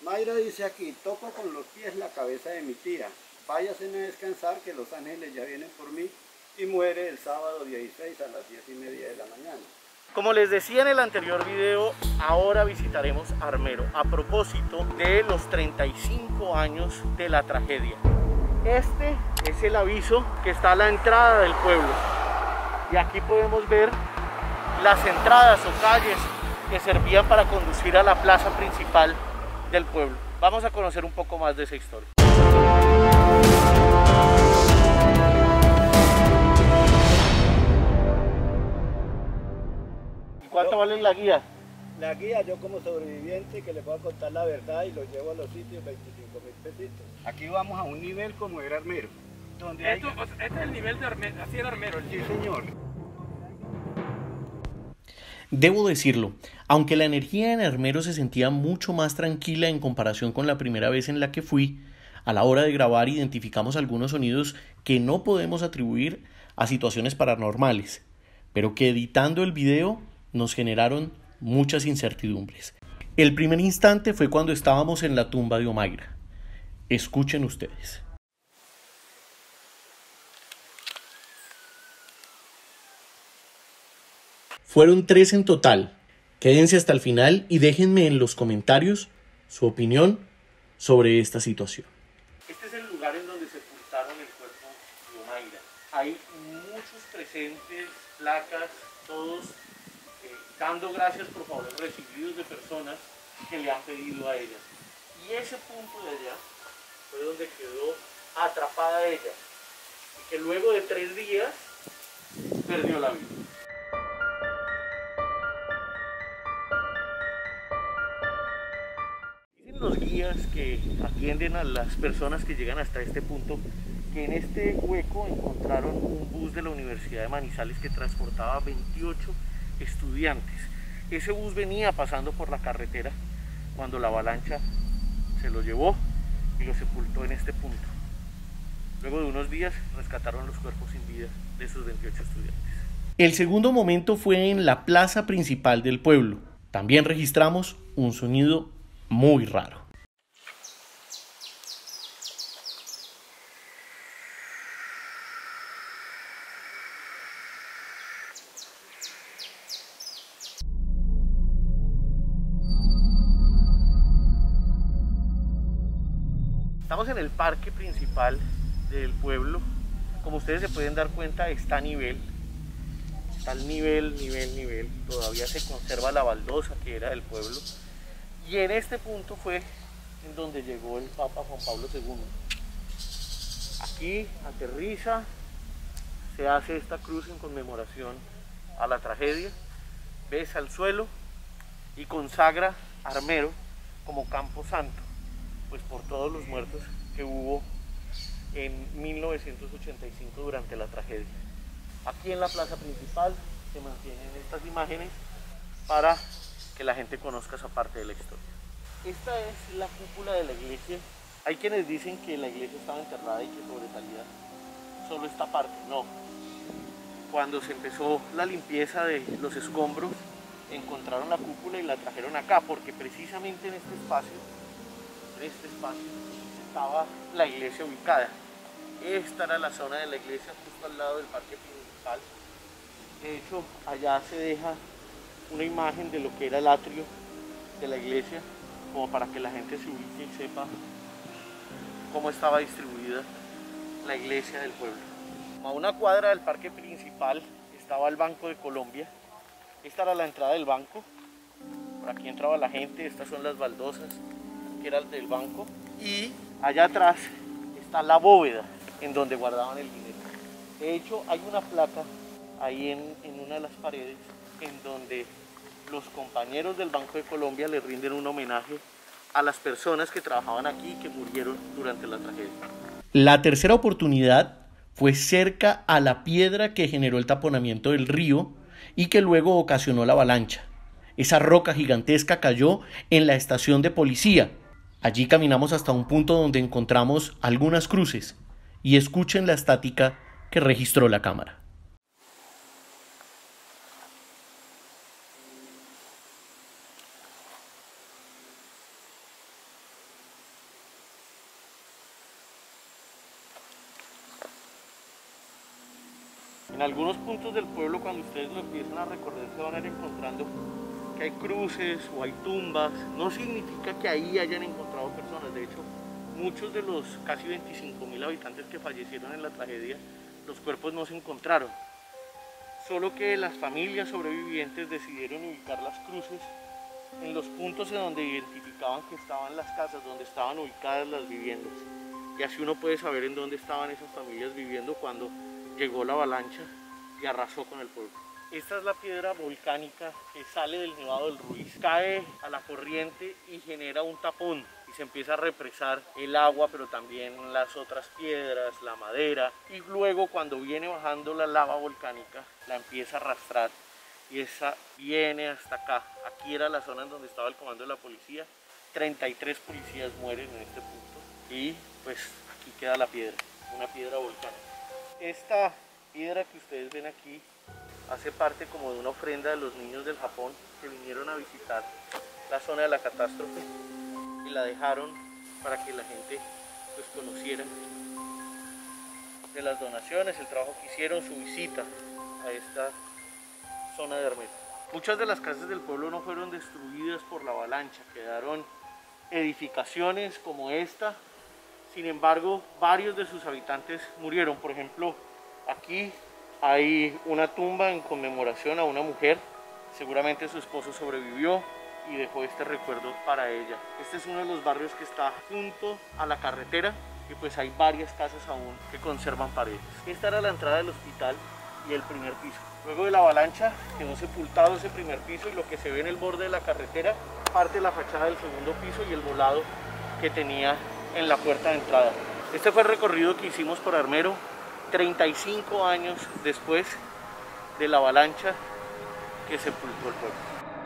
Mayra dice aquí, toco con los pies la cabeza de mi tía. Váyase a descansar que los ángeles ya vienen por mí. Y muere el sábado 16 a las 10:30 de la mañana. Como les decía en el anterior video, ahora visitaremos Armero a propósito de los 35 años de la tragedia. Este es el aviso que está a la entrada del pueblo. Y aquí podemos ver las entradas o calles que servían para conducir a la plaza principal del pueblo. Vamos a conocer un poco más de esa historia. ¿Cuánto vale la guía? La guía, yo como sobreviviente que les voy a contar la verdad y los llevo a los sitios, 25.000 pesitos. Aquí vamos a un nivel como era Armero. Donde este es el nivel de Armero, así era Armero. Sí, señor. Debo decirlo, aunque la energía en Armero se sentía mucho más tranquila en comparación con la primera vez en la que fui, a la hora de grabar identificamos algunos sonidos que no podemos atribuir a situaciones paranormales, pero que editando el video nos generaron muchas incertidumbres. El primer instante fue cuando estábamos en la tumba de Omaira. Escuchen ustedes. Fueron 3 en total. Quédense hasta el final y déjenme en los comentarios su opinión sobre esta situación. Este es el lugar en donde sepultaron el cuerpo de Omaira. Hay muchos presentes, placas, todos dando gracias por favores recibidos de personas que le han pedido a ella. Y ese punto de allá fue donde quedó atrapada ella. Y que luego de 3 días perdió la vida. Dicen los guías que atienden a las personas que llegan hasta este punto que en este hueco encontraron un bus de la Universidad de Manizales que transportaba 28 estudiantes. Ese bus venía pasando por la carretera cuando la avalancha se lo llevó y lo sepultó en este punto. Luego de unos días rescataron los cuerpos sin vida de esos 28 estudiantes. El segundo momento fue en la plaza principal del pueblo. También registramos un sonido muy raro. Estamos en el parque principal del pueblo. Como ustedes se pueden dar cuenta, está a nivel. Está al nivel. Todavía se conserva la baldosa que era del pueblo. Y en este punto fue en donde llegó el Papa Juan Pablo II. Aquí aterriza, se hace esta cruz en conmemoración a la tragedia, besa el suelo y consagra Armero como campo santo, pues por todos los muertos que hubo en 1985 durante la tragedia. Aquí en la plaza principal se mantienen estas imágenes para que la gente conozca esa parte de la historia. Esta es la cúpula de la iglesia. Hay quienes dicen que la iglesia estaba enterrada y que sobresalía solo esta parte. No. Cuando se empezó la limpieza de los escombros, encontraron la cúpula y la trajeron acá, porque precisamente en este espacio estaba la iglesia ubicada. Esta era la zona de la iglesia justo al lado del parque principal. De hecho, allá se deja una imagen de lo que era el atrio de la iglesia, como para que la gente se ubique y sepa cómo estaba distribuida la iglesia del pueblo. A una cuadra del parque principal estaba el Banco de Colombia. Esta era la entrada del banco. Por aquí entraba la gente. Estas son las baldosas que eran del banco. Y allá atrás está la bóveda en donde guardaban el dinero. De hecho, hay una placa ahí en una de las paredes en donde los compañeros del Banco de Colombia le rinden un homenaje a las personas que trabajaban aquí y que murieron durante la tragedia. La tercera oportunidad fue cerca a la piedra que generó el taponamiento del río y que luego ocasionó la avalancha. Esa roca gigantesca cayó en la estación de policía. Allí caminamos hasta un punto donde encontramos algunas cruces y escuchen la estática que registró la cámara. En algunos puntos del pueblo, cuando ustedes lo empiezan a recorrer, se van a ir encontrando que hay cruces o hay tumbas. No significa que ahí hayan encontrado personas. De hecho, muchos de los casi 25.000 habitantes que fallecieron en la tragedia, los cuerpos no se encontraron. Solo que las familias sobrevivientes decidieron ubicar las cruces en los puntos en donde identificaban que estaban las casas, donde estaban ubicadas las viviendas. Y así uno puede saber en dónde estaban esas familias viviendo cuando llegó la avalancha y arrasó con el pueblo. Esta es la piedra volcánica que sale del Nevado del Ruiz, cae a la corriente y genera un tapón y se empieza a represar el agua, pero también las otras piedras, la madera, y luego cuando viene bajando la lava volcánica la empieza a arrastrar y esa viene hasta acá. Aquí era la zona en donde estaba el comando de la policía. 33 policías mueren en este punto y pues aquí queda la piedra, una piedra volcánica. Esta piedra que ustedes ven aquí hace parte como de una ofrenda de los niños del Japón que vinieron a visitar la zona de la catástrofe y la dejaron para que la gente pues conociera de las donaciones, el trabajo que hicieron, su visita a esta zona de Armero. Muchas de las casas del pueblo no fueron destruidas por la avalancha, quedaron edificaciones como esta. Sin embargo, varios de sus habitantes murieron. Por ejemplo, aquí hay una tumba en conmemoración a una mujer. Seguramente su esposo sobrevivió y dejó este recuerdo para ella. Este es uno de los barrios que está junto a la carretera y pues hay varias casas aún que conservan paredes. Esta era la entrada del hospital y el primer piso. Luego de la avalancha quedó sepultado ese primer piso y lo que se ve en el borde de la carretera, parte de la fachada del segundo piso y el volado que tenía en la puerta de entrada. Este fue el recorrido que hicimos por Armero 35 años después de la avalancha que sepultó el pueblo.